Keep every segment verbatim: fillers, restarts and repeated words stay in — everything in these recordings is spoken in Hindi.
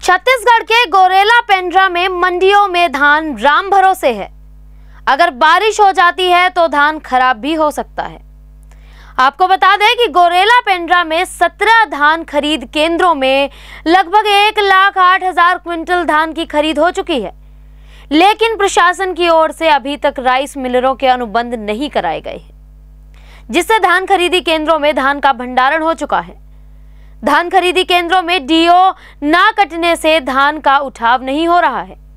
छत्तीसगढ़ के गोरेला पेंड्रा में मंडियों में धान राम भरोसे है। अगर बारिश हो जाती है तो धान खराब भी हो सकता है। आपको बता दें कि गोरेला पेंड्रा में सत्रह धान खरीद केंद्रों में लगभग एक लाख आठ हजार क्विंटल धान की खरीद हो चुकी है, लेकिन प्रशासन की ओर से अभी तक राइस मिलरों के अनुबंध नहीं कराए गए हैं, जिससे धान खरीदी केंद्रों में धान का भंडारण हो चुका है। धान खरीदी केंद्रों में डीओ ना कटने से धान का उठाव नहीं हो रहा है।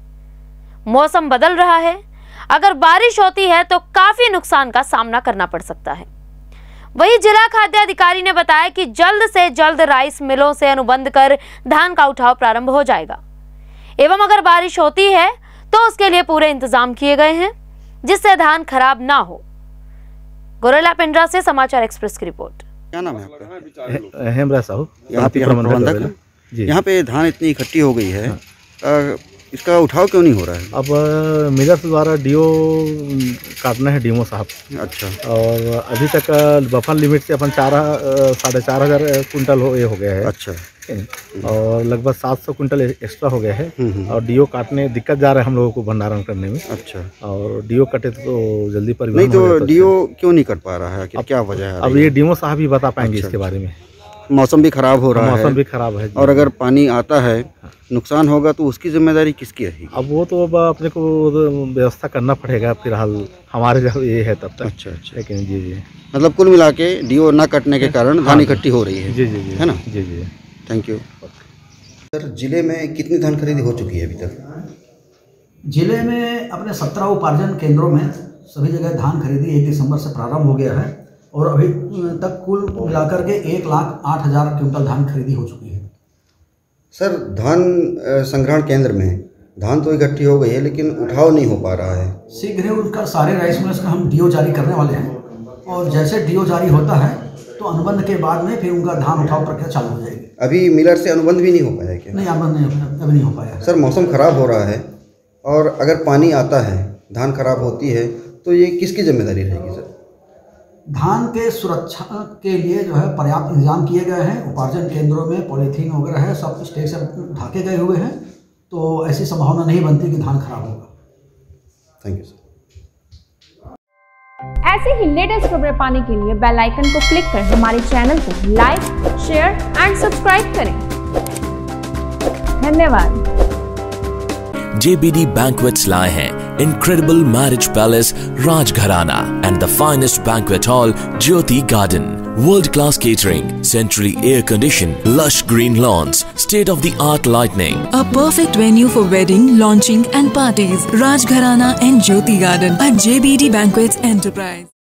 मौसम बदल रहा है, अगर बारिश होती है तो काफी नुकसान का सामना करना पड़ सकता है। वहीं जिला खाद्य अधिकारी ने बताया कि जल्द से जल्द राइस मिलों से अनुबंध कर धान का उठाव प्रारंभ हो जाएगा एवं अगर बारिश होती है तो उसके लिए पूरे इंतजाम किए गए हैं, जिससे धान खराब ना हो। गोरेला पेंड्रा से समाचार एक्सप्रेस की रिपोर्ट। क्या नाम है आपका? हेमराज साहू, यहाँ पे प्रबंधक। यहाँ पे धान इतनी इकट्ठी हो गई है, आ, इसका उठाव क्यों नहीं हो रहा है? अब मिलर्स द्वारा डीओ काटना है, डीओ साहब। अच्छा। और अभी तक बफर लिमिट से अपन चार साढ़े चार हजार कुंटल हो ये हो गया है। अच्छा। और लगभग सात सौ कुंटल एक्स्ट्रा हो गया है और डीओ काटने दिक्कत जा रहा है हम लोगों को भंडारण करने में। अच्छा। और डीओ कटे तो जल्दी परिवहन नहीं, तो डीओ क्यों नहीं कट पा रहा है? अब क्या वजह है? अब ये डीओ साहब ही बता पाएंगे इसके बारे में। मौसम भी खराब हो रहा है। मौसम भी खराब है और अगर पानी आता है, नुकसान होगा तो उसकी जिम्मेदारी किसकी रहेगी? अब वो तो अब अपने को व्यवस्था करना पड़ेगा, फिलहाल हमारे जब ये है तब तक। अच्छा अच्छा। लेकिन जी जी मतलब कुल मिला के डीओ ना कटने के कारण धान इकट्ठी हो रही है। जी जी जी, है ना? जी जी। Thank you sir. जिले में कितनी धान खरीदी हो चुकी है अभी तक? जिले में अपने सत्रह उपार्जन केंद्रों में सभी जगह धान खरीदी एक दिसंबर से प्रारंभ हो गया है और अभी तक कुल मिलाकर के एक लाख आठ हजार क्विंटल धान खरीदी हो चुकी है। सर, धान संग्रहण केंद्र में धान तो इकट्ठी हो गई है, लेकिन उठाव नहीं हो पा रहा है। शीघ्र ही उनका सारे राइस मिलर्स का हम डीओ जारी करने वाले हैं और जैसे डीओ जारी होता है तो अनुबंध के बाद में फिर उनका धान उठाव प्रक्रिया चालू हो जाएगी। अभी मिलर से अनुबंध भी नहीं हो पाया क्या? नहीं, अनुबंध नहीं अभी नहीं हो पाया। सर, मौसम खराब हो रहा है और अगर पानी आता है, धान खराब होती है तो ये किसकी जिम्मेदारी रहेगी सर? धान के सुरक्षा के लिए जो है पर्याप्त इंतजाम किए गए हैं। उपार्जन केंद्रों में पॉलीथीन वगैरह है, सब स्टेज से ढाके गए हुए हैं, तो ऐसी संभावना नहीं बनती कि धान खराब होगा। Thank you sir. ऐसे ही लेटेस्ट खबरें पाने के लिए बेल आइकन को क्लिक कर हमारे चैनल को लाइक, शेयर एंड सब्सक्राइब करें। धन्यवाद। J B D Banquets लाए हैं incredible marriage palace Rajgharana and the finest banquet hall Jyoti Garden. World-class catering, centrally air-conditioned, lush green lawns, state-of-the-art lighting. A perfect venue for wedding, launching and parties. Rajgharana and Jyoti Garden at J B D Banquets Enterprise.